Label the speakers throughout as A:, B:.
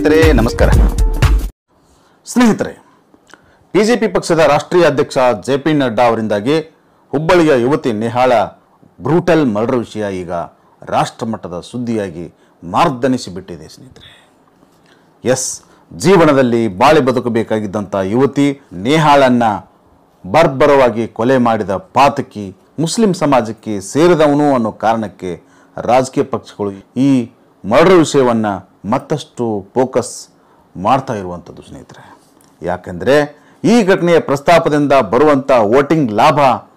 A: ಸ್ನೇಹಿತರೆ ನಮಸ್ಕಾರ. ಸ್ನೇಹಿತರೆ, ಬಿಜೆಪಿ ಪಕ್ಷದ ರಾಷ್ಟ್ರೀಯ ಅಧ್ಯಕ್ಷ ಜೆ.ಪಿ. ನಡ್ಡಾ ಅವರಿಂದಾಗಿ ಹುಬ್ಬಳ್ಳಿಯ ಯುವತಿ ನೇಹಾಳ ಬ್ರೂಟಲ್ ಮರ್ಡರ್ ವಿಷಯ ಈಗ ರಾಷ್ಟ್ರಮಟ್ಟದ ಸುದ್ದಿಯಾಗಿ ಮಾರ್ದನಿಸಿಬಿಟ್ಟಿದೆ. ಸ್ನೇಹಿತರೆ, ಎಸ್, ಜೀವನದಲ್ಲಿ ಬಾಳಿ ಬದುಕಬೇಕಾಗಿದ್ದಂಥ ಯುವತಿ ನೇಹಾಳನ್ನು ಬರ್ಬರವಾಗಿ ಕೊಲೆ ಮಾಡಿದ ಪಾತಕಿ ಮುಸ್ಲಿಂ ಸಮಾಜಕ್ಕೆ ಸೇರಿದವನು ಅನ್ನೋ ಕಾರಣಕ್ಕೆ ರಾಜಕೀಯ ಪಕ್ಷಗಳು ಈ ಮರ್ಡರ್ ವಿಷಯವನ್ನು ಮತ್ತಷ್ಟು ಫೋಕಸ್ ಮಾಡ್ತಾ ಇರುವಂಥದ್ದು. ಸ್ನೇಹಿತರೆ, ಯಾಕೆಂದರೆ ಈ ಘಟನೆಯ ಪ್ರಸ್ತಾಪದಿಂದ ಬರುವಂಥ ವೋಟಿಂಗ್ ಲಾಭ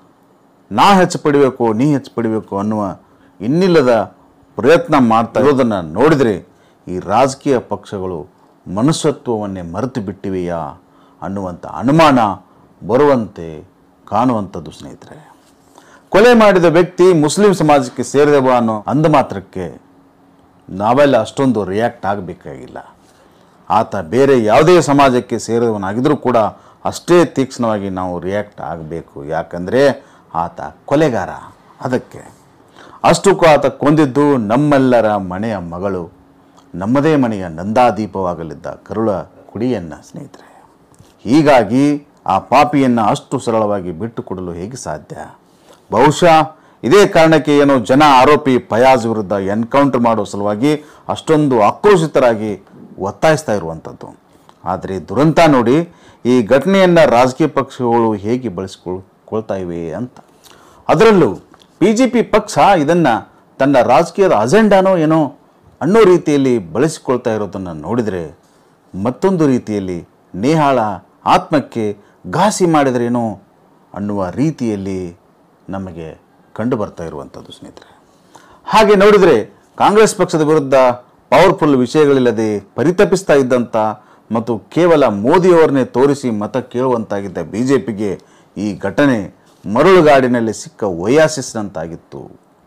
A: ನಾ ಹೆಚ್ಚು ಪಡಿಬೇಕು ನೀ ಹೆಚ್ಚು ಪಡಿಬೇಕು ಅನ್ನುವ ಇನ್ನಿಲ್ಲದ ಪ್ರಯತ್ನ ಮಾಡ್ತಾ ಇರೋದನ್ನು ನೋಡಿದರೆ ಈ ರಾಜಕೀಯ ಪಕ್ಷಗಳು ಮನುಷ್ಯತ್ವವನ್ನೇ ಮರೆತು ಬಿಟ್ಟಿವೆಯಾ ಅನ್ನುವಂಥ ಅನುಮಾನ ಬರುವಂತೆ ಕಾಣುವಂಥದ್ದು. ಸ್ನೇಹಿತರೆ, ಕೊಲೆ ಮಾಡಿದ ವ್ಯಕ್ತಿ ಮುಸ್ಲಿಂ ಸಮಾಜಕ್ಕೆ ಸೇರಿದವ ಅನ್ನೋ ಅಂದ ಮಾತ್ರಕ್ಕೆ ನಾವೆಲ್ಲ ಅಷ್ಟೊಂದು ರಿಯಾಕ್ಟ್ ಆಗಬೇಕಾಗಿಲ್ಲ. ಆತ ಬೇರೆ ಯಾವುದೇ ಸಮಾಜಕ್ಕೆ ಸೇರಿದವನಾಗಿದ್ದರೂ ಕೂಡ ಅಷ್ಟೇ ತೀಕ್ಷ್ಣವಾಗಿ ನಾವು ರಿಯಾಕ್ಟ್ ಆಗಬೇಕು. ಯಾಕಂದರೆ ಆತ ಕೊಲೆಗಾರ. ಅದಕ್ಕೆ ಅಷ್ಟಕ್ಕೂ ಆತ ಕೊಂದಿದ್ದು ನಮ್ಮೆಲ್ಲರ ಮನೆಯ ಮಗಳು, ನಮ್ಮದೇ ಮನೆಯ ನಂದಾದೀಪವಾಗಲಿದ್ದ ಕರುಳ ಕುಡಿಯನ್ನು. ಸ್ನೇಹಿತರೆ, ಹೀಗಾಗಿ ಆ ಪಾಪಿಯನ್ನು ಅಷ್ಟು ಸರಳವಾಗಿ ಬಿಟ್ಟುಕೊಡಲು ಹೇಗೆ ಸಾಧ್ಯ? ಬಹುಶಃ ಇದೇ ಕಾರಣಕ್ಕೆ ಏನೋ ಜನ ಆರೋಪಿ ಫಯಾಜ್ ವಿರುದ್ಧ ಎನ್ಕೌಂಟರ್ ಮಾಡೋ ಸಲುವಾಗಿ ಅಷ್ಟೊಂದು ಆಕ್ರೋಶಿತರಾಗಿ ಒತ್ತಾಯಿಸ್ತಾ ಇರುವಂಥದ್ದು. ಆದರೆ ದುರಂತ ನೋಡಿ, ಈ ಘಟನೆಯನ್ನು ರಾಜಕೀಯ ಪಕ್ಷಗಳು ಹೇಗೆ ಬಳಸಿಕೊಳ್ತಾ ಇವೆ ಅಂತ. ಅದರಲ್ಲೂ BJP ಪಕ್ಷ ಇದನ್ನು ತನ್ನ ರಾಜಕೀಯದ ಅಜೆಂಡಾನೋ ಏನೋ ಅನ್ನೋ ರೀತಿಯಲ್ಲಿ ಬಳಸಿಕೊಳ್ತಾ ಇರೋದನ್ನು ನೋಡಿದರೆ ಮತ್ತೊಂದು ರೀತಿಯಲ್ಲಿ ನೇಹಾಳ ಆತ್ಮಕ್ಕೆ ಘಾಸಿ ಮಾಡಿದ್ರೇನೋ ಅನ್ನುವ ರೀತಿಯಲ್ಲಿ ನಮಗೆ ಕಂಡು ಬರ್ತಾ ಇರುವಂಥದ್ದು. ಸ್ನೇಹಿತರೆ, ಹಾಗೆ ನೋಡಿದರೆ ಕಾಂಗ್ರೆಸ್ ಪಕ್ಷದ ವಿರುದ್ಧ ಪವರ್ಫುಲ್ ವಿಷಯಗಳಿಲ್ಲದೆ ಪರಿತಪಿಸ್ತಾ ಇದ್ದಂಥ ಮತ್ತು ಕೇವಲ ಮೋದಿಯವರನ್ನೇ ತೋರಿಸಿ ಮತ ಕೇಳುವಂತಾಗಿದ್ದ BJPಗೆ ಈ ಘಟನೆ ಮರಳುಗಾಡಿನಲ್ಲಿ ಸಿಕ್ಕ ಒಯಾಸಿಸ್ನಂತಾಗಿತ್ತು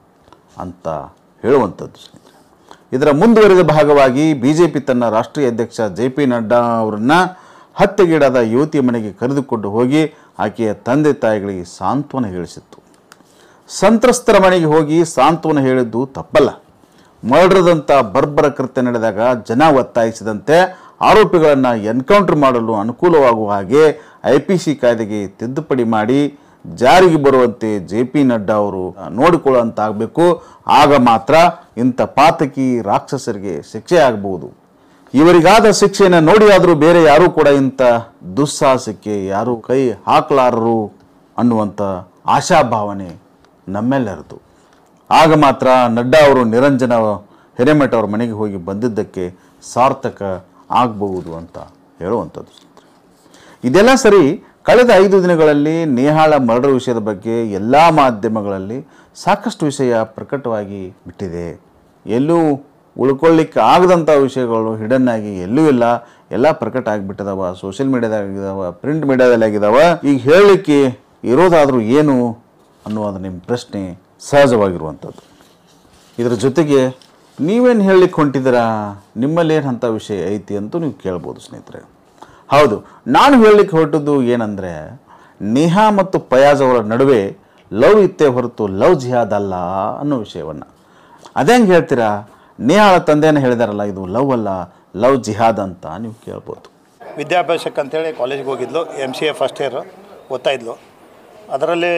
A: ಅಂತ ಹೇಳುವಂಥದ್ದು. ಸ್ನೇಹಿತರೆ, ಇದರ ಮುಂದುವರಿದ ಭಾಗವಾಗಿ BJP ತನ್ನ ರಾಷ್ಟ್ರೀಯ ಅಧ್ಯಕ್ಷ ಜೆ.ಪಿ. ನಡ್ಡಾ ಅವರನ್ನು ಹತ್ಯೆಗೀಡಾದ ಯುವತಿಯ ಮನೆಗೆ ಕರೆದುಕೊಂಡು ಹೋಗಿ ಆಕೆಯ ತಂದೆ ತಾಯಿಗಳಿಗೆ ಸಾಂತ್ವನ ಹೇಳಿಸಿತ್ತು. ಸಂತ್ರಸ್ತರ ಮನೆಗೆ ಹೋಗಿ ಸಾಂತ್ವನ ಹೇಳಿದ್ದು ತಪ್ಪಲ್ಲ. ಮರ್ಡರ್ದಂಥ ಬರ್ಬರ ಕೃತ್ಯ ನಡೆದಾಗ ಜನ ಒತ್ತಾಯಿಸಿದಂತೆ ಆರೋಪಿಗಳನ್ನು ಎನ್ಕೌಂಟರ್ ಮಾಡಲು ಅನುಕೂಲವಾಗುವ ಹಾಗೆ IPC ಕಾಯ್ದೆಗೆ ತಿದ್ದುಪಡಿ ಮಾಡಿ ಜಾರಿಗೆ ಬರುವಂತೆ ಜೆ.ಪಿ. ನಡ್ಡಾ ಅವರು ನೋಡಿಕೊಳ್ಳುವಂತಾಗಬೇಕು. ಆಗ ಮಾತ್ರ ಇಂಥ ಪಾತಕಿ ರಾಕ್ಷಸರಿಗೆ ಶಿಕ್ಷೆ ಆಗಬಹುದು. ಇವರಿಗಾದ ಶಿಕ್ಷೆಯನ್ನು ನೋಡಿಯಾದರೂ ಬೇರೆ ಯಾರೂ ಕೂಡ ಇಂಥ ದುಸ್ಸಾಹಸಕ್ಕೆ ಯಾರೂ ಕೈ ಹಾಕಲಾರರು ಅನ್ನುವಂಥ ಆಶಾಭಾವನೆ ನಮ್ಮೆಲ್ಲರದು. ಆಗ ಮಾತ್ರ ನಡ್ಡಾ ಅವರು ನಿರಂಜನ ಹಿರೇಮಠ ಅವರ ಮನೆಗೆ ಹೋಗಿ ಬಂದಿದ್ದಕ್ಕೆ ಸಾರ್ಥಕ ಆಗಬಹುದು ಅಂತ ಹೇಳುವಂಥದ್ದು. ಇದೆಲ್ಲ ಸರಿ. ಕಳೆದ 5 ದಿನಗಳಲ್ಲಿ ನೇಹಾಳ ಮರ್ಡರ್ ವಿಷಯದ ಬಗ್ಗೆ ಎಲ್ಲ ಮಾಧ್ಯಮಗಳಲ್ಲಿ ಸಾಕಷ್ಟು ವಿಷಯ ಪ್ರಕಟವಾಗಿ ಬಿಟ್ಟಿದೆ. ಎಲ್ಲೂ ಉಳ್ಕೊಳ್ಳಿಕ್ಕೆ ಆಗದಂಥ ವಿಷಯಗಳು ಹಿಡನ್ ಆಗಿ ಎಲ್ಲೂ ಇಲ್ಲ, ಎಲ್ಲ ಪ್ರಕಟ ಆಗಿಬಿಟ್ಟದವ. ಸೋಷಿಯಲ್ ಮೀಡಿಯಾದಾಗಿದ್ದಾವ, ಪ್ರಿಂಟ್ ಮೀಡಿಯಾದಲ್ಲಿ ಆಗಿದ್ದಾವ. ಈಗ ಹೇಳಲಿಕ್ಕೆ ಇರೋದಾದರೂ ಏನು ಅನ್ನುವುದು ನಿಮ್ಮ ಪ್ರಶ್ನೆ ಸಹಜವಾಗಿರುವಂಥದ್ದು. ಇದರ ಜೊತೆಗೆ ನೀವೇನು ಹೇಳಲಿಕ್ಕೆ ಹೊಂಟಿದ್ದೀರಾ, ನಿಮ್ಮಲ್ಲೇನು ಅಂಥ ವಿಷಯ ಐತಿ ಅಂತೂ ನೀವು ಕೇಳ್ಬೋದು. ಸ್ನೇಹಿತರೆ, ಹೌದು, ನಾನು ಹೇಳಲಿಕ್ಕೆ ಹೊರಟದ್ದು ಏನಂದರೆ, ನೇಹಾ ಮತ್ತು ಫಯಾಜ್ ಅವರ ನಡುವೆ ಲವ್ ಇತ್ತೇ ಹೊರತು ಲವ್ ಜಿಹಾದ್ ಅಲ್ಲ ಅನ್ನೋ ವಿಷಯವನ್ನು. ಅದೇಂಗೆ ಹೇಳ್ತೀರಾ? ನೇಹಾಳ ತಂದೆಯನ್ನು ಹೇಳಿದಾರಲ್ಲ, ಇದು ಲವ್ ಅಲ್ಲ ಲವ್ ಜಿಹಾದ್ ಅಂತ ನೀವು ಕೇಳ್ಬೋದು.
B: ವಿದ್ಯಾಭ್ಯಾಸಕ್ಕೆ ಅಂತೇಳಿ ಕಾಲೇಜಿಗೆ ಹೋಗಿದ್ಲು. MCA ಫಸ್ಟ್ ಇಯರ್ ಓದ್ತಾ ಇದ್ಲು. ಅದರಲ್ಲಿ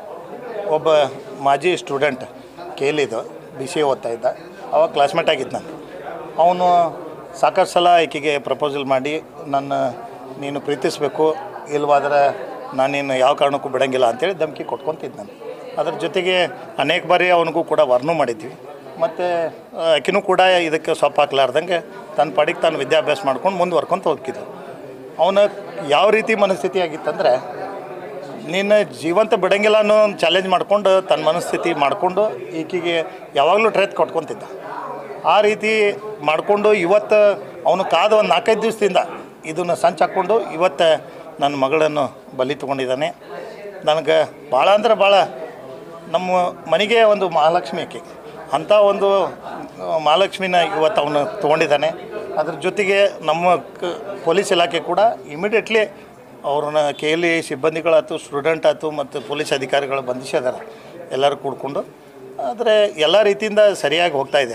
B: ಒಬ್ಬ ಮಾಜಿ ಸ್ಟೂಡೆಂಟ್ ಕೇಳಿದ್ದು BCA ಓದ್ತಾ ಇದ್ದ. ಅವಾಗ ಕ್ಲಾಸ್ಮೇಟ್ ಆಗಿದ್ದು ನಾನು. ಅವನು ಸಾಕಷ್ಟು ಸಲ ಆಕೆಗೆ ಪ್ರಪೋಸಲ್ ಮಾಡಿ ನೀನು ಪ್ರೀತಿಸಬೇಕು, ಇಲ್ವಾದ್ರೆ ನಾನಿನ್ನು ಯಾವ ಕಾರಣಕ್ಕೂ ಬಿಡೋಂಗಿಲ್ಲ ಅಂತೇಳಿ ಧಮಕಿ ಕೊಟ್ಕೊತಿದ್ದು ನಾನು. ಅದ್ರ ಜೊತೆಗೆ ಅನೇಕ ಬಾರಿ ಅವನಿಗೂ ಕೂಡ ವರ್ಣೂ ಮಾಡಿದ್ವಿ. ಮತ್ತು ಆಕೆನೂ ಕೂಡ ಇದಕ್ಕೆ ಸೊಪ್ಪು ಹಾಕ್ಲಾರ್ದಂಗೆ ತನ್ನ ಪಾಡಿಗೆ ತಾನು ವಿದ್ಯಾಭ್ಯಾಸ ಮಾಡ್ಕೊಂಡು ಮುಂದುವರ್ಕೊಂತ ಹೋಗಿದ್ದು. ಅವನ ಯಾವ ರೀತಿ ಮನಸ್ಥಿತಿ ಆಗಿತ್ತಂದರೆ, ನೀನು ಜೀವಂತ ಬಿಡೋಂಗಿಲ್ಲ ಅನ್ನೋ ಒಂದು ಚಾಲೆಂಜ್ ಮಾಡಿಕೊಂಡು ತನ್ನ ಮನಸ್ಥಿತಿ ಮಾಡಿಕೊಂಡು ಈಕೆಗೆ ಯಾವಾಗಲೂ ಟ್ರೆತ್ ಕೊಟ್ಕೊತಿದ್ದ. ಆ ರೀತಿ ಮಾಡಿಕೊಂಡು ಇವತ್ತು ಅವನು ಕಾದು ಒಂದು 4-5 ದಿವಸದಿಂದ ಇದನ್ನು ಸಂಚು ಹಾಕ್ಕೊಂಡು ಇವತ್ತು ನನ್ನ ಮಗಳನ್ನು ಬಲಿ ತೊಗೊಂಡಿದ್ದಾನೆ. ನನಗೆ ಭಾಳ ಅಂದ್ರೆ ಭಾಳ, ನಮ್ಮ ಮನೆಗೆ ಒಂದು ಮಹಾಲಕ್ಷ್ಮಿ ಆಕೆ, ಅಂಥ ಒಂದು ಮಹಾಲಕ್ಷ್ಮಿನ ಇವತ್ತು ಅವನು ತೊಗೊಂಡಿದ್ದಾನೆ. ಅದ್ರ ಜೊತೆಗೆ ನಮ್ಮ ಪೊಲೀಸ್ ಇಲಾಖೆ ಕೂಡ ಇಮಿಡಿಯೇಟ್ಲಿ ಅವ್ರನ್ನ KLE ಸಿಬ್ಬಂದಿಗಳಾಯ್ತು, ಸ್ಟೂಡೆಂಟ್ ಆಯ್ತು ಮತ್ತು ಪೊಲೀಸ್ ಅಧಿಕಾರಿಗಳು ಬಂಧಿಸಿದ್ದಾರೆ ಎಲ್ಲರೂ ಕೂಡ್ಕೊಂಡು. ಆದರೆ ಎಲ್ಲ ರೀತಿಯಿಂದ ಸರಿಯಾಗಿ ಹೋಗ್ತಾಯಿದೆ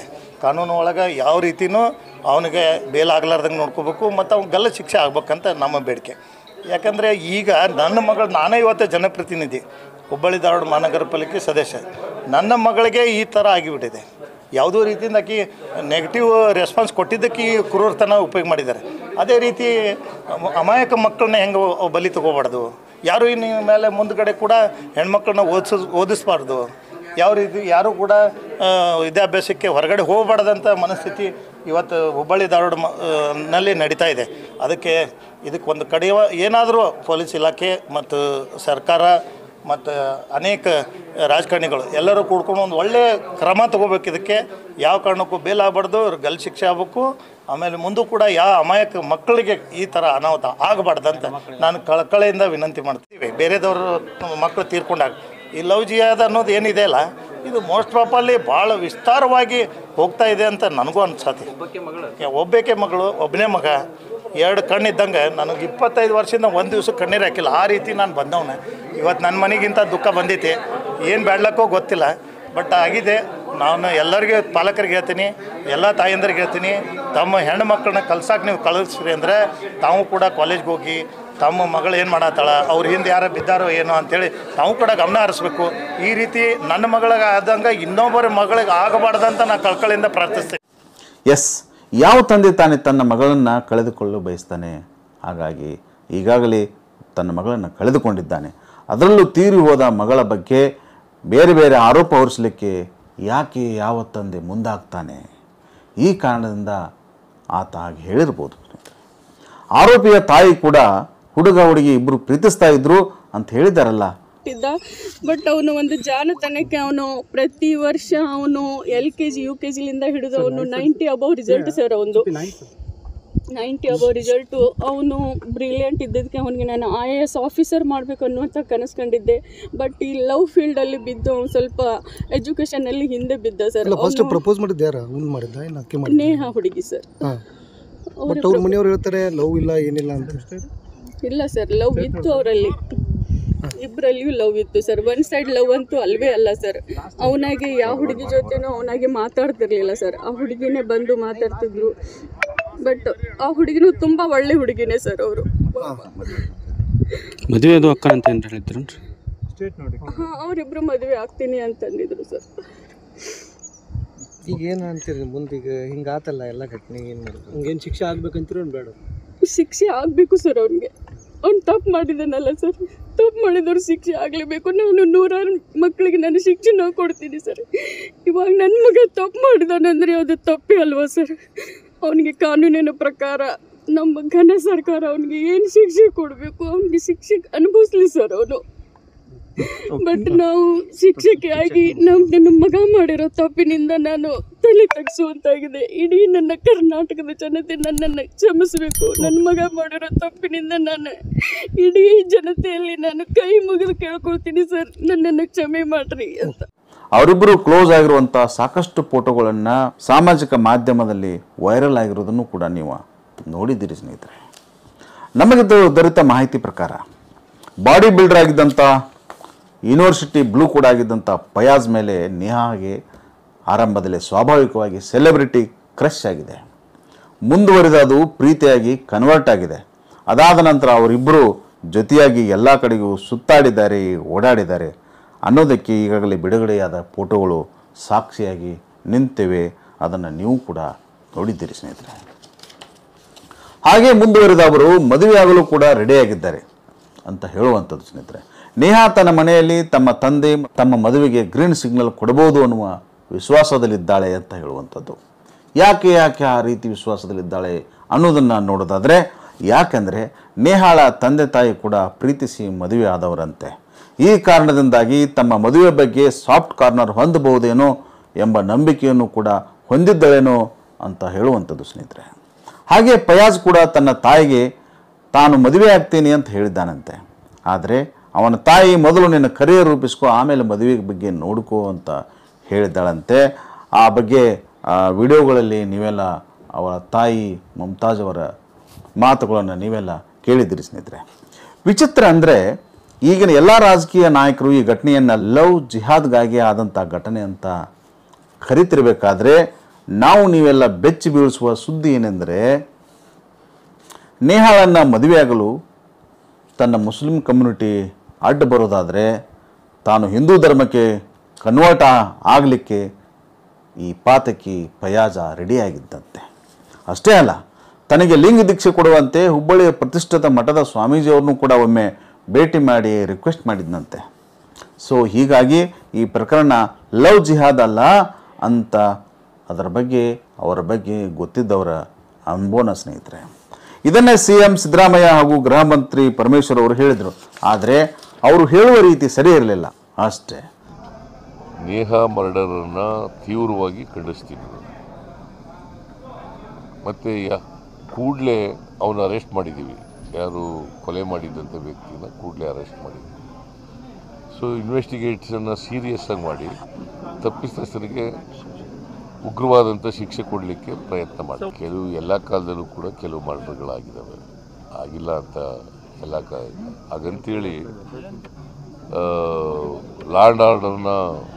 B: ಕಾನೂನು ಒಳಗೆ ಯಾವ ರೀತಿಯೂ ಅವನಿಗೆ ಬೇಲ್ ಆಗ್ಲಾರ್ದಂಗೆ ನೋಡ್ಕೋಬೇಕು ಮತ್ತು ಅವ್ನು ಗಲ್ಲ ಶಿಕ್ಷೆ ಆಗ್ಬೇಕಂತ ನಮ್ಮ ಬೇಡಿಕೆ. ಯಾಕಂದರೆ ಈಗ ನನ್ನ ಮಗಳು, ನಾನೇ ಇವತ್ತು ಜನಪ್ರತಿನಿಧಿ, ಹುಬ್ಬಳ್ಳಿ ಧಾರವಾಡ ಮಹಾನಗರ ಪಾಲಿಕೆ ಸದಸ್ಯ, ನನ್ನ ಮಗಳಿಗೆ ಈ ಥರ ಆಗಿಬಿಟ್ಟಿದೆ. ಯಾವುದೋ ರೀತಿಯಿಂದ ಆಕಿ ನೆಗೆಟಿವ್ ರೆಸ್ಪಾನ್ಸ್ ಕೊಟ್ಟಿದ್ದಕ್ಕೆ ಈ ಕ್ರೂರತನ ಉಪಯೋಗ ಮಾಡಿದ್ದಾರೆ. ಅದೇ ರೀತಿ ಅಮಾಯಕ ಮಕ್ಕಳನ್ನ ಹೆಂಗೆ ಬಲಿ ತೊಗೋಬಾರ್ದು, ಯಾರು ಇನ್ನು ಮೇಲೆ ಮುಂದ್ಗಡೆ ಕೂಡ ಹೆಣ್ಮಕ್ಳನ್ನ ಓದಿಸ್ಬಾರ್ದು, ಯಾವ ರೀತಿ ಯಾರು ಕೂಡ ವಿದ್ಯಾಭ್ಯಾಸಕ್ಕೆ ಹೊರಗಡೆ ಹೋಗಬಾರ್ದಂಥ ಮನಸ್ಥಿತಿ ಇವತ್ತು ಹುಬ್ಬಳ್ಳಿ ಧಾರವಾಡ ನಲ್ಲಿ ನಡೀತಾ ಇದೆ. ಇದಕ್ಕೆ ಒಂದು ಕಡೆ ಏನಾದರೂ ಪೊಲೀಸ್ ಇಲಾಖೆ ಮತ್ತು ಸರ್ಕಾರ ಮತ್ತು ಅನೇಕ ರಾಜಕಾರಣಿಗಳು ಎಲ್ಲರೂ ಕೂಡ್ಕೊಂಡು ಒಂದು ಒಳ್ಳೆಯ ಕ್ರಮ ತೊಗೋಬೇಕು. ಇದಕ್ಕೆ ಯಾವ ಕಾರಣಕ್ಕೂ ಬೇಲ್ ಆಗಬಾರ್ದು, ಗಲ್ ಶಿಕ್ಷೆ ಆಗಬೇಕು. ಆಮೇಲೆ ಮುಂದೂ ಕೂಡ ಯಾವ ಅಮಾಯಕ ಮಕ್ಕಳಿಗೆ ಈ ಥರ ಅನಾಹುತ ಆಗಬಾರ್ದಂತ ನಾನು ಕಳಕಳಿಯಿಂದ ವಿನಂತಿ ಮಾಡ್ತೀವಿ. ಬೇರೆದವರು ಮಕ್ಕಳು ತೀರ್ಕೊಂಡಾಗ ಈ ಲವ್ ಜಿಹಾದ್ ಅನ್ನೋದು ಏನಿದೆ ಅಲ್ಲ, ಇದು ಮೋಸ್ಟ್ ಪ್ರಾಪರ್ಲಿ ಭಾಳ ವಿಸ್ತಾರವಾಗಿ ಹೋಗ್ತಾ ಇದೆ ಅಂತ ನನಗೂ ಅನ್ಸತ್ತೆ. ಒಬ್ಬಾಕೆ ಮಗಳು, ಒಬ್ಬನೇ ಮಗ, 2 ಕಣ್ಣಿದ್ದಂಗೆ ನನಗೆ 25 ವರ್ಷದಿಂದ ಒಂದು ದಿವಸ ಕಣ್ಣೀರು ಹಾಕಿಲ್ಲ. ಆ ರೀತಿ ನಾನು ಬಂದವನೇ. ಇವತ್ತು ನನ್ನ ಮನೆಗಿಂತ ದುಃಖ ಬಂದೈತಿ, ಏನು ಬ್ಯಾಡ್ಲಕ್ಕೋ ಗೊತ್ತಿಲ್ಲ, ಬಟ್ ಆಗಿದೆ. ನಾನು ಎಲ್ಲರಿಗೆ ಪಾಲಕರಿಗೆ ಹೇಳ್ತೀನಿ, ಎಲ್ಲ ತಾಯಂದರಿಗೆ ಹೇಳ್ತೀನಿ, ತಮ್ಮ ಹೆಣ್ಣು ಮಕ್ಕಳನ್ನ ಕಲ್ಸಕ್ಕೆ ನೀವು ಕಳಿಸ್ರಿ ಅಂದರೆ ತಾವು ಕೂಡ ಕಾಲೇಜ್ಗೆ ಹೋಗಿ ತಮ್ಮ ಮಗಳು ಏನು ಮಾಡತ್ತಾಳ, ಅವ್ರ ಹಿಂದೆ ಯಾರು ಬಿದ್ದಾರೋ ಏನೋ ಅಂಥೇಳಿ ತಾವು ಕೂಡ ಗಮನ ಹರಿಸ್ಬೇಕು. ಈ ರೀತಿ ನನ್ನ ಮಗಳಿಗೆ ಆದಂಗೆ ಇನ್ನೊಬ್ಬರ ಮಗಳಿಗೆ ಆಗಬಾರ್ದಂತ ನಾನು ಕಳ್ಕಳಿಂದ ಪ್ರಾರ್ಥಿಸ್ತೇನೆ.
A: ಎಸ್, ಯಾವ ತಂದೆ ತಾನೇ ತನ್ನ ಮಗಳನ್ನು ಕಳೆದುಕೊಳ್ಳಲು ಬಯಸ್ತಾನೆ? ಹಾಗಾಗಿ ಈಗಾಗಲೇ ತನ್ನ ಮಗಳನ್ನು ಕಳೆದುಕೊಂಡಿದ್ದಾನೆ. ಅದರಲ್ಲೂ ತೀರಿ ಹೋದ ಮಗಳ ಬಗ್ಗೆ ಬೇರೆ ಬೇರೆ ಆರೋಪ ಹೊರಿಸಲಿಕ್ಕೆ ಯಾಕೆ ಯಾವ ತಂದೆ ಮುಂದಾಗ್ತಾನೆ? ಈ ಕಾರಣದಿಂದ ಆತ ಹಾಗೆ ಹೇಳಿರ್ಬೋದು. ಆರೋಪಿಯ ತಾಯಿ ಕೂಡ ಹುಡುಗ ಹುಡುಗಿ ಇಬ್ಬರು ಪ್ರೀತಿಸ್ತಾ ಇದ್ರು ಅಂತ ಹೇಳಿದಾರಲ್ಲ.
C: ಬಟ್ ಅವನು ಒಂದು ಜಾಣತನಕ್ಕೆ ಅವನು ಪ್ರತಿ ವರ್ಷ ಅವನು LKG UKGಲಿಂದ ಹಿಡಿದು ಅವನು 90 ಅಬೌವ್ ರಿಸಲ್ಟ್ ಸರ್. ಅವನು 90 ಅಬೌವ್ ರಿಸಲ್ಟು. ಅವನು ಬ್ರಿಲಿಯಂಟ್ ಇದ್ದದಕ್ಕೆ ಅವನಿಗೆ ನಾನು IAS ಆಫೀಸರ್ ಮಾಡಬೇಕು ಅನ್ನುವಂಥ ಕನಸು ಕಂಡಿದ್ದೆ. ಬಟ್ ಈ ಲವ್ ಫೀಲ್ಡಲ್ಲಿ ಬಿದ್ದು ಅವನು ಸ್ವಲ್ಪ ಎಜುಕೇಷನಲ್ಲಿ ಹಿಂದೆ ಬಿದ್ದ ಸರ್.
D: ಫಸ್ಟ್ ಪ್ರಪೋಸ್ ಮಾಡಿದ್ದು ಯಾರು? ಅವ್ನು ಮಾಡಿದ್ದ ಇಲ್ಲ ಅಕ್ಕೆ ಮಾಡಿದ್ದ?
C: ನೇಹಾ ಹುಡುಗಿ ಸರ್.
D: ಬಟ್ ಅವ್ರ ಮನೆಯವ್ರು ಹೇಳ್ತಾರೆ ಲವ್ ಇಲ್ಲ ಏನಿಲ್ಲ ಅಂತ.
C: ಇಲ್ಲ ಸರ್, ಲವ್ ಇತ್ತು ಅವರಲ್ಲಿ, ಇಬ್ಬರಲ್ಲಿಯೂ ಲವ್ ಇತ್ತು ಸರ್. ಒನ್ ಸೈಡ್ ಲವ್ ಅಂತೂ ಅಲ್ವೇ ಅಲ್ಲ ಸರ್. ಅವನಾಗೆ ಯಾವ ಹುಡುಗಿ ಜೊತೆನೂ ಅವನಾಗೆ ಮಾತಾಡ್ತಿರ್ಲಿಲ್ಲ ಸರ್. ಆ ಹುಡುಗಿನೇ ಬಂದು ಮಾತಾಡ್ತಿದ್ರು. ಬಟ್ ಆ ಹುಡುಗಿನೂ ತುಂಬ ಒಳ್ಳೆ ಹುಡುಗಿನೇ ಸರ್. ಅವರು
E: ಮದುವೆ ಅದು ಅಕ್ಕ ಅಂತ ಏನು ಹೇಳಿದ್ರು?
C: ಹಾಂ, ಅವರಿಬ್ಬರು ಮದುವೆ ಆಗ್ತೀನಿ ಅಂತಂದಿದ್ರು ಸರ್.
D: ಈಗ ಏನು ಅಂತೀರಿ ಮುಂದೀಗ? ಹಿಂಗೆ ಆತಲ್ಲ ಎಲ್ಲ ಘಟನೆ, ಏನು ಮಾಡೋದು? ಹಂಗೇನು ಶಿಕ್ಷೆ ಆಗ್ಬೇಕಂತೀರ ಬೇಡ?
C: ಶಿಕ್ಷೆ ಆಗಬೇಕು ಸರ್. ಅವ್ನು ತಪ್ಪು ಮಾಡಿದ್ದಾನಲ್ಲ ಸರ್, ತಪ್ಪು ಮಾಡಿದವ್ರು ಶಿಕ್ಷೆ ಆಗಲೇಬೇಕು. ನಾನು 100 ಮಕ್ಕಳಿಗೆ ನಾನು ಶಿಕ್ಷೆ ಕೊಡ್ತೀನಿ ಸರ್. ಇವಾಗ ನನ್ನ ಮಗ ತಪ್ಪು ಮಾಡಿದಾನಂದರೆ ಅದು ತಪ್ಪೇ ಅಲ್ವಾ ಸರ್? ಅವನಿಗೆ ಕಾನೂನಿನ ಪ್ರಕಾರ ನಮ್ಮ ಘನ ಸರ್ಕಾರ ಅವನಿಗೆ ಏನು ಶಿಕ್ಷೆ ಕೊಡಬೇಕು, ಅವನಿಗೆ ಶಿಕ್ಷೆ ಅನುಭವಿಸ್ಲಿ ಸರ್ ಅವನು. ಬಟ್ ನಾವು ಶಿಕ್ಷಕಿ ಆಗಿ ನನ್ನ ಮಗ ಮಾಡಿರೋ ತಪ್ಪಿನಿಂದ ನಾನು ತಲೆ ತಗ್ಸುವಂತಾಗಿದೆ. ಇಡೀ ನನ್ನ ಕರ್ನಾಟಕದ ಜನತೆ ನನ್ನನ್ನು ಕ್ಷಮಿಸಬೇಕು. ನನ್ನ ಮಗ ಮಾಡಿರೋ ತಪ್ಪಿನಿಂದ ನಾನು ಇಡೀ ಜನತೆಯಲ್ಲಿ ನಾನು ಕೈ ಮುಗಿದು ಕೇಳ್ಕೊಳ್ತೀನಿ ಸರ್, ನನ್ನನ್ನು ಕ್ಷಮೆ ಮಾಡ್ರಿ ಅಂತ.
A: ಅವರಿಬ್ಬರು ಕ್ಲೋಸ್ ಆಗಿರುವಂಥ ಸಾಕಷ್ಟು ಫೋಟೋಗಳನ್ನು ಸಾಮಾಜಿಕ ಮಾಧ್ಯಮದಲ್ಲಿ ವೈರಲ್ ಆಗಿರೋದನ್ನು ಕೂಡ ನೀವು ನೋಡಿದ್ದೀರಿ ಸ್ನೇಹಿತರೆ. ನಮಗೆ ದೊರೆತ ಮಾಹಿತಿ ಪ್ರಕಾರ ಬಾಡಿ ಬಿಲ್ಡರ್ ಆಗಿದ್ದಂಥ ಯೂನಿವರ್ಸಿಟಿ ಬ್ಲೂ ಕೂಡ ಆಗಿದ್ದಂಥ ಫಯಾಜ್ ಮೇಲೆ ನೇಹಾಗೆ ಆರಂಭದಲ್ಲಿ ಸ್ವಾಭಾವಿಕವಾಗಿ ಸೆಲೆಬ್ರಿಟಿ ಕ್ರಶ್ ಆಗಿದೆ. ಮುಂದುವರಿದ ಅದು ಪ್ರೀತಿಯಾಗಿ ಕನ್ವರ್ಟ್ ಆಗಿದೆ. ಅದಾದ ನಂತರ ಅವರಿಬ್ಬರು ಜೊತೆಯಾಗಿ ಎಲ್ಲ ಕಡೆಗೂ ಸುತ್ತಾಡಿದ್ದಾರೆ, ಓಡಾಡಿದ್ದಾರೆ ಅನ್ನೋದಕ್ಕೆ ಈಗಾಗಲೇ ಬಿಡುಗಡೆಯಾದ ಫೋಟೋಗಳು ಸಾಕ್ಷಿಯಾಗಿ ನಿಂತಿವೆ. ಅದನ್ನು ನೀವು ಕೂಡ ನೋಡಿದ್ದೀರಿ ಸ್ನೇಹಿತರೆ. ಹಾಗೆ ಮುಂದುವರಿದ ಅವರು ಮದುವೆಯಾಗಲು ಕೂಡ ರೆಡಿಯಾಗಿದ್ದಾರೆ ಅಂತ ಹೇಳುವಂಥದ್ದು ಸ್ನೇಹಿತರೆ. ನೇಹಾ ತನ್ನ ಮನೆಯಲ್ಲಿ ತಮ್ಮ ತಂದೆ ತಮ್ಮ ಮದುವೆಗೆ ಗ್ರೀನ್ ಸಿಗ್ನಲ್ ಕೊಡಬಹುದು ಅನ್ನುವ ವಿಶ್ವಾಸದಲ್ಲಿದ್ದಾಳೆ ಅಂತ ಹೇಳುವಂಥದ್ದು. ಯಾಕೆ ಆ ರೀತಿ ವಿಶ್ವಾಸದಲ್ಲಿದ್ದಾಳೆ ಅನ್ನೋದನ್ನು ನೋಡೋದಾದರೆ, ಯಾಕೆಂದರೆ ನೇಹಾಳ ತಂದೆ ತಾಯಿ ಕೂಡ ಪ್ರೀತಿಸಿ ಮದುವೆ ಆದವರಂತೆ. ಈ ಕಾರಣದಿಂದಾಗಿ ತಮ್ಮ ಮದುವೆ ಬಗ್ಗೆ ಸಾಫ್ಟ್ ಕಾರ್ನರ್ ಹೊಂದಬಹುದೇನೋ ಎಂಬ ನಂಬಿಕೆಯನ್ನು ಕೂಡ ಹೊಂದಿದ್ದಳೇನೋ ಅಂತ ಹೇಳುವಂಥದ್ದು ಸ್ನೇಹಿತರೆ. ಹಾಗೆ ಫಯಾಜ್ ಕೂಡ ತನ್ನ ತಾಯಿಗೆ ತಾನು ಮದುವೆ ಆಗ್ತೀನಿ ಅಂತ ಹೇಳಿದ್ದಾನಂತೆ. ಆದರೆ ಅವನ ತಾಯಿ ಮೊದಲು ನಿನ್ನ ಕರಿಯರ್ ರೂಪಿಸ್ಕೊ, ಆಮೇಲೆ ಮದುವೆ ಬಗ್ಗೆ ನೋಡ್ಕೋ ಅಂತ ಹೇಳಿದ್ದಾಳಂತೆ. ಆ ಬಗ್ಗೆ ವಿಡಿಯೋಗಳಲ್ಲಿ ನೀವೆಲ್ಲ ಅವರ ತಾಯಿ ಮಮತಾಜ್ ಅವರ ಮಾತುಗಳನ್ನು ನೀವೆಲ್ಲ ಕೇಳಿದ್ದೀರಿ ಸ್ನೇಹಿತರೆ. ವಿಚಿತ್ರ ಅಂದರೆ, ಈಗಿನ ಎಲ್ಲ ರಾಜಕೀಯ ನಾಯಕರು ಈ ಘಟನೆಯನ್ನು ಲವ್ ಜಿಹಾದ್ಗಾಗಿ ಆದಂಥ ಘಟನೆ ಅಂತ ಕರಿತಿರಬೇಕಾದ್ರೆ ನಾವು ನೀವೆಲ್ಲ ಬೆಚ್ಚಿ ಬೀಳಿಸುವ ಸುದ್ದಿ ಏನೆಂದರೆ, ನೇಹಾಳನ್ನು ಮದುವೆಯಾಗಲು ತನ್ನ ಮುಸ್ಲಿಂ ಕಮ್ಯುನಿಟಿ ಅಡ್ಡ ಬರೋದಾದರೆ ತಾನು ಹಿಂದೂ ಧರ್ಮಕ್ಕೆ ಕನ್ವರ್ಟ್ ಆಗಲಿಕ್ಕೆ ಈ ಪಾತಕಿ ಫಯಾಜ ರೆಡಿಯಾಗಿದ್ದಂತೆ. ಅಷ್ಟೇ ಅಲ್ಲ, ತನಗೆ ಲಿಂಗ ದೀಕ್ಷೆ ಕೊಡುವಂತೆ ಹುಬ್ಬಳ್ಳಿಯ ಪ್ರತಿಷ್ಠಿತ ಮಠದ ಸ್ವಾಮೀಜಿಯವ್ರನ್ನೂ ಕೂಡ ಒಮ್ಮೆ ಭೇಟಿ ಮಾಡಿ ರಿಕ್ವೆಸ್ಟ್ ಮಾಡಿದ್ದಂತೆ. ಸೊ ಹೀಗಾಗಿ ಈ ಪ್ರಕರಣ ಲವ್ ಜಿಹಾದ್ ಅಲ್ಲ ಅಂತ ಅವರ ಬಗ್ಗೆ ಗೊತ್ತಿದ್ದವರ ಅನುಭವನ ಸ್ನೇಹಿತರೆ. ಇದನ್ನೇ CM ಸಿದ್ದರಾಮಯ್ಯ ಹಾಗೂ ಗೃಹ ಮಂತ್ರಿ ಪರಮೇಶ್ವರ್ ಅವರು ಹೇಳಿದರು. ಆದರೆ ಅವರು ಹೇಳುವ ರೀತಿ ಸರಿ ಇರಲಿಲ್ಲ ಅಷ್ಟೇ.
E: ನೇಹಾ ಮರ್ಡರನ್ನು ತೀವ್ರವಾಗಿ ಖಂಡಿಸ್ತೀನಿ. ಮತ್ತು ಕೂಡಲೇ ಅವನು ಅರೆಸ್ಟ್ ಮಾಡಿದ್ದೀವಿ. ಯಾರು ಕೊಲೆ ಮಾಡಿದ್ದಂಥ ವ್ಯಕ್ತಿನ ಕೂಡಲೇ ಅರೆಸ್ಟ್ ಮಾಡಿದ್ದೀವಿ. ಸೊ ಇನ್ವೆಸ್ಟಿಗೇಷನ್ನ ಸೀರಿಯಸ್ ಆಗಿ ಮಾಡಿ ತಪ್ಪಿತಸ್ಥರಿಗೆ ಉಗ್ರವಾದಂಥ ಶಿಕ್ಷೆ ಕೊಡಲಿಕ್ಕೆ ಪ್ರಯತ್ನ ಮಾಡಿ. ಎಲ್ಲ ಕಾಲದಲ್ಲೂ ಕೂಡ ಕೆಲವು ಮರ್ಡರ್ಗಳಾಗಿದ್ದಾವೆ, ಆಗಿಲ್ಲ ಅಂತ ಎಲ್ಲ ಹಾಗಂತೇಳಿ ಲಾ ಆ್ಯಂಡ್ ಆರ್ಡರ್ನ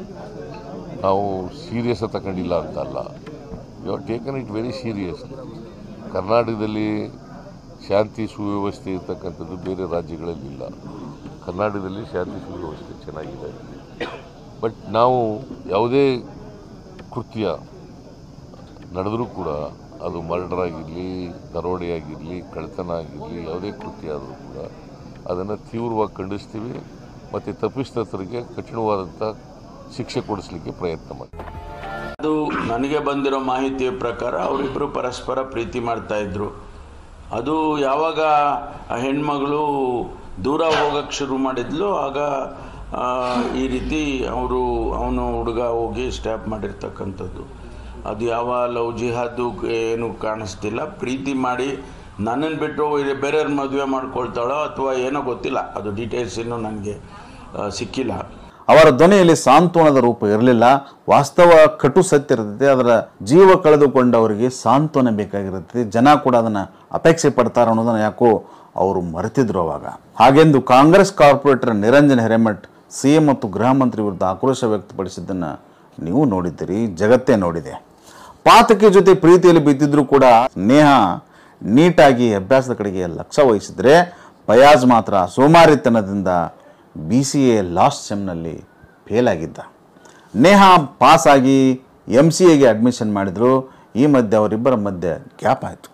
E: ನಾವು ಸೀರಿಯಸ್ ತಗೊಂಡಿಲ್ಲ ಅಂತಲ್ಲ. You have taken it very serious. ಕರ್ನಾಟಕದಲ್ಲಿ ಶಾಂತಿ ಸುವ್ಯವಸ್ಥೆ ಇರ್ತಕ್ಕಂಥದ್ದು ಬೇರೆ ರಾಜ್ಯಗಳಲ್ಲಿಲ್ಲ. ಕರ್ನಾಟಕದಲ್ಲಿ ಶಾಂತಿ ಸುವ್ಯವಸ್ಥೆ ಚೆನ್ನಾಗಿದೆ. ಬಟ್ ನಾವು ಯಾವುದೇ ಕೃತ್ಯ ನಡೆದರೂ ಕೂಡ ಅದು ಮರ್ಡರ್ ಆಗಿರಲಿ, ದರೋಡೆ ಆಗಿರಲಿ, ಕಳ್ಳತನ ಆಗಿರಲಿ, ಯಾವುದೇ ಕೃತ್ಯ ಆದರೂ ಕೂಡ ಅದನ್ನು ತೀವ್ರವಾಗಿ ಖಂಡಿಸ್ತೀವಿ ಮತ್ತು ತಪ್ಪಿತಸ್ಥರಿಗೆ ಕಠಿಣವಾದಂಥ ಶಿಕ್ಷೆ ಕೊಡಿಸಲಿಕ್ಕೆ ಪ್ರಯತ್ನ ಮಾಡ್ತೀವಿ.
F: ಅದು ನನಗೆ ಬಂದಿರೋ ಮಾಹಿತಿಯ ಪ್ರಕಾರ ಅವರಿಬ್ಬರು ಪರಸ್ಪರ ಪ್ರೀತಿ ಮಾಡ್ತಾಯಿದ್ರು. ಅದು ಯಾವಾಗ ಆ ಹೆಣ್ಮಗಳು ದೂರ ಹೋಗೋಕ್ಕೆ ಶುರು ಮಾಡಿದ್ಲು ಆಗ ಈ ರೀತಿ ಅವನು ಹುಡುಗ ಹೋಗಿ ಸ್ಟ್ಯಾಪ್ ಮಾಡಿರ್ತಕ್ಕಂಥದ್ದು. ಅದು ಯಾವ ಲವ್ ಜಿಹಾದು ಏನು ಕಾಣಿಸ್ತಿಲ್ಲ. ಪ್ರೀತಿ ಮಾಡಿ ನನ್ನನ್ನು ಬಿಟ್ಟು ಬೇರೆಯವ್ರ ಮದುವೆ ಮಾಡ್ಕೊಳ್ತಾಳೋ ಅಥವಾ ಏನೋ ಗೊತ್ತಿಲ್ಲ, ಅದು ಡೀಟೇಲ್ಸ್ ಇನ್ನೂ ನನಗೆ ಸಿಕ್ಕಿಲ್ಲ.
A: ಅವರ ಧ್ವನಿಯಲ್ಲಿ ಸಾಂತ್ವನದ ರೂಪ ಇರಲಿಲ್ಲ. ವಾಸ್ತವ ಕಟು ಸತ್ಯ ಇರ್ತದೆ. ಅದರ ಜೀವ ಕಳೆದುಕೊಂಡವರಿಗೆ ಸಾಂತ್ವನ ಬೇಕಾಗಿರುತ್ತೆ. ಜನ ಕೂಡ ಅದನ್ನು ಅಪೇಕ್ಷೆ ಪಡ್ತಾರೆ ಅನ್ನೋದನ್ನು ಯಾಕೋ ಅವರು ಮರೆತಿದ್ರು ಅವಾಗ. ಹಾಗೆಂದು Congress corporator Niranjan Hiremath CM ಮತ್ತು ಗೃಹ ಮಂತ್ರಿ ವಿರುದ್ಧ ಆಕ್ರೋಶ ವ್ಯಕ್ತಪಡಿಸಿದ್ದನ್ನು ನೀವು ನೋಡಿದ್ದೀರಿ, ಜಗತ್ತೇ ನೋಡಿದೆ. ಪಾತಕಿ ಜೊತೆ ಪ್ರೀತಿಯಲ್ಲಿ ಬಿದ್ದಿದ್ರು ಕೂಡ ನೇಹಾ ನೀಟಾಗಿ ಅಭ್ಯಾಸದ ಕಡೆಗೆ ಲಕ್ಷ್ಯ ವಹಿಸಿದರೆ, ಫಯಾಜ್ ಮಾತ್ರ ಸೋಮಾರಿತನದಿಂದ BCA ಲಾಸ್ಟ್ ಸೆಮ್ನಲ್ಲಿ ಫೇಲ್ ಆಗಿದ್ದ. ನೇಹಾ ಪಾಸ್ ಆಗಿ MCAಗೆ ಅಡ್ಮಿಷನ್ ಮಾಡಿದರು. ಈ ಮಧ್ಯೆ ಅವರಿಬ್ಬರ ಮಧ್ಯೆ ಗ್ಯಾಪ್ ಆಯಿತು.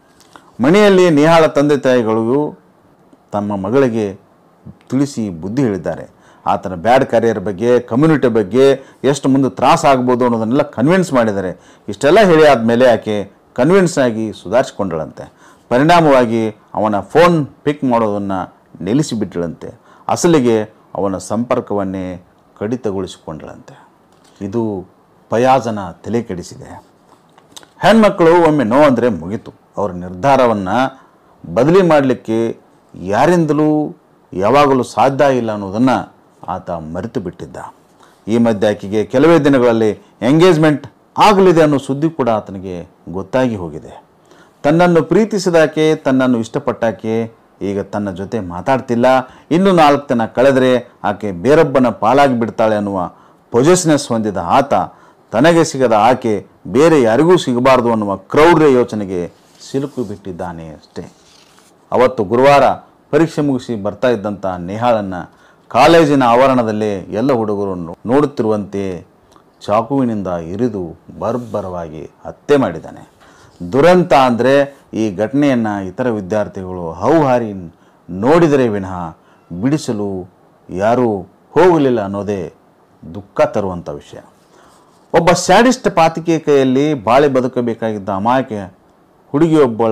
A: ಮನೆಯಲ್ಲಿ ನೇಹಾಳ ತಂದೆ ತಾಯಿಗಳು ತಮ್ಮ ಮಗಳಿಗೆ ತಿಳಿಸಿ ಬುದ್ಧಿ ಹೇಳಿದ್ದಾರೆ. ಆತನ ಬ್ಯಾಡ್ ಕ್ಯಾರಿಯರ್ ಬಗ್ಗೆ, ಕಮ್ಯುನಿಟಿ ಬಗ್ಗೆ, ಎಷ್ಟು ಮುಂದೆ ತ್ರಾಸ ಆಗ್ಬೋದು ಅನ್ನೋದನ್ನೆಲ್ಲ ಕನ್ವಿನ್ಸ್ ಮಾಡಿದ್ದಾರೆ. ಇಷ್ಟೆಲ್ಲ ಹೇಳಿ ಆದಮೇಲೆ ಆಕೆ ಕನ್ವಿನ್ಸ್ ಆಗಿ ಸುಧಾರಿಸಿಕೊಂಡಳಂತೆ. ಪರಿಣಾಮವಾಗಿ ಅವನ ಫೋನ್ ಪಿಕ್ ಮಾಡೋದನ್ನು ನಿಲ್ಲಿಸಿಬಿಟ್ಟಳಂತೆ. ಅಸಲಿಗೆ ಅವನ ಸಂಪರ್ಕವನ್ನೇ ಕಡಿತಗೊಳಿಸಿಕೊಂಡಳಂತೆ. ಇದು ಫಯಾಜನ ತಲೆ ಕೆಡಿಸಿದೆ. ಹೆಣ್ಮಕ್ಕಳು ಒಮ್ಮೆ ನೋ ಅಂದರೆ ಮುಗಿತು. ಅವರ ನಿರ್ಧಾರವನ್ನು ಬದಲಿ ಮಾಡಲಿಕ್ಕೆ ಯಾರಿಂದಲೂ ಯಾವಾಗಲೂ ಸಾಧ್ಯ ಇಲ್ಲ ಅನ್ನೋದನ್ನು ಆತ ಮರೆತು ಬಿಟ್ಟಿದ್ದ. ಈ ಮಧ್ಯೆ ಆಕೆಗೆ ಕೆಲವೇ ದಿನಗಳಲ್ಲಿ ಎಂಗೇಜ್ಮೆಂಟ್ ಆಗಲಿದೆ ಅನ್ನೋ ಸುದ್ದಿ ಕೂಡ ಆತನಿಗೆ ಗೊತ್ತಾಗಿ ಹೋಗಿದೆ. ತನ್ನನ್ನು ಪ್ರೀತಿಸಿದಾಕೆ, ತನ್ನನ್ನು ಇಷ್ಟಪಟ್ಟಾಕೆ ಈಗ ತನ್ನ ಜೊತೆ ಮಾತಾಡ್ತಿಲ್ಲ. ಇನ್ನು 4 ದಿನ ಕಳೆದರೆ ಆಕೆ ಬೇರೊಬ್ಬನ ಪಾಲಾಗಿ ಬಿಡ್ತಾಳೆ ಅನ್ನುವ ಪೊಸೆಸ್ನೆಸ್ ಹೊಂದಿದ ಆತ ತನಗೆ ಸಿಗದ ಆಕೆ ಬೇರೆ ಯಾರಿಗೂ ಸಿಗಬಾರ್ದು ಅನ್ನುವ ಕ್ರೌರ್ಯ ಯೋಚನೆಗೆ ಸಿಲುಕು ಬಿಟ್ಟಿದ್ದಾನೆ ಅಷ್ಟೇ. ಅವತ್ತು ಗುರುವಾರ ಪರೀಕ್ಷೆ ಮುಗಿಸಿ ಬರ್ತಾ ಇದ್ದಂಥ ನೇಹಾಳನ್ನು ಕಾಲೇಜಿನ ಆವರಣದಲ್ಲೇ ಎಲ್ಲ ಹುಡುಗರು ನೋಡುತ್ತಿರುವಂತೆ ಚಾಕುವಿನಿಂದ ಇರಿದು ಬರ್ಬರವಾಗಿ ಹತ್ಯೆ ಮಾಡಿದ್ದಾನೆ. ದುರಂತ ಅಂದರೆ ಈ ಘಟನೆಯನ್ನು ಇತರ ವಿದ್ಯಾರ್ಥಿಗಳು ಹೌಹಾರಿ ನೋಡಿದರೆ ವಿನಃ ಬಿಡಿಸಲು ಯಾರೂ ಹೋಗಲಿಲ್ಲ ಅನ್ನೋದೇ ದುಃಖ ತರುವಂಥ ವಿಷಯ. ಒಬ್ಬ ಸ್ಯಾಡಿಸ್ಟ್ ಪಾತಿಕೆ ಕೈಯಲ್ಲಿ ಬಾಳೆ ಬದುಕಬೇಕಾಗಿದ್ದ ಅಮಾಯಕ ಹುಡುಗಿಯೊಬ್ಬಳ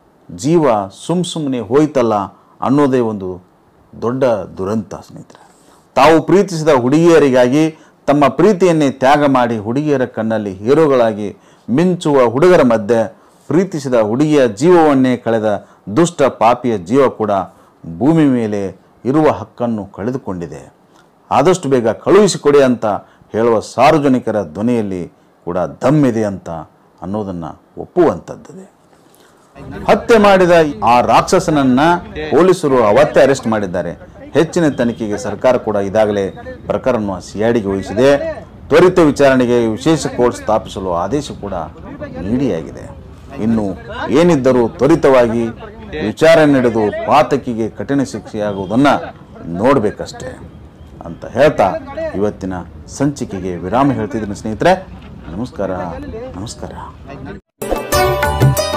A: ಜೀವ ಸುಮ್ಮನೆ ಹೋಯ್ತಲ್ಲ ಅನ್ನೋದೇ ಒಂದು ದೊಡ್ಡ ದುರಂತ ಸ್ನೇಹಿತರೆ. ತಾವು ಪ್ರೀತಿಸಿದ ಹುಡುಗಿಯರಿಗಾಗಿ ತಮ್ಮ ಪ್ರೀತಿಯನ್ನೇ ತ್ಯಾಗ ಮಾಡಿ ಹುಡುಗಿಯರ ಕಣ್ಣಲ್ಲಿ ಹೀರೋಗಳಾಗಿ ಮಿಂಚುವ ಹುಡುಗರ ಮಧ್ಯೆ ಪ್ರೀತಿಸಿದ ಹುಡುಗಿಯ ಜೀವವನ್ನೇ ಕಳೆದ ದುಷ್ಟ ಪಾಪಿಯ ಜೀವ ಕೂಡ ಭೂಮಿ ಮೇಲೆ ಇರುವ ಹಕ್ಕನ್ನು ಕಳೆದುಕೊಂಡಿದೆ. ಆದಷ್ಟು ಬೇಗ ಕಳುಹಿಸಿಕೊಡಿ ಅಂತ ಹೇಳುವ ಸಾರ್ವಜನಿಕರ ಧ್ವನಿಯಲ್ಲಿ ಕೂಡ ದಮ್ಮಿದೆ ಅಂತ ಅನ್ನೋದನ್ನು ಒಪ್ಪುವಂಥದ್ದಿದೆ. ಹತ್ಯೆ ಮಾಡಿದ ಆ ರಾಕ್ಷಸನನ್ನ ಪೊಲೀಸರು ಅವತ್ತೇ ಅರೆಸ್ಟ್ ಮಾಡಿದ್ದಾರೆ. ಹೆಚ್ಚಿನ ತನಿಖೆಗೆ ಸರ್ಕಾರ ಕೂಡ ಇದಾಗಲೇ ಪ್ರಕರಣವನ್ನು CIDಗೆ ವಹಿಸಿದೆ. ತ್ವರಿತ ವಿಚಾರಣೆಗೆ ವಿಶೇಷ ಕೋರ್ಟ್ ಸ್ಥಾಪಿಸಲು ಆದೇಶ ಕೂಡ ನೀಡಿಯಾಗಿದೆ. ಇನ್ನು ಏನಿದ್ದರೂ ತ್ವರಿತವಾಗಿ ವಿಚಾರಣೆ ನಡೆದು ಪಾತಕಿಗೆ ಕಠಿಣ ಶಿಕ್ಷೆಯಾಗುವುದನ್ನು ನೋಡಬೇಕಷ್ಟೇ ಅಂತ ಹೇಳ್ತಾ ಇವತ್ತಿನ ಸಂಚಿಕೆಗೆ ವಿರಾಮ ಹೇಳ್ತಿದ್ದೀನಿ ಸ್ನೇಹಿತರೆ. ನಮಸ್ಕಾರ.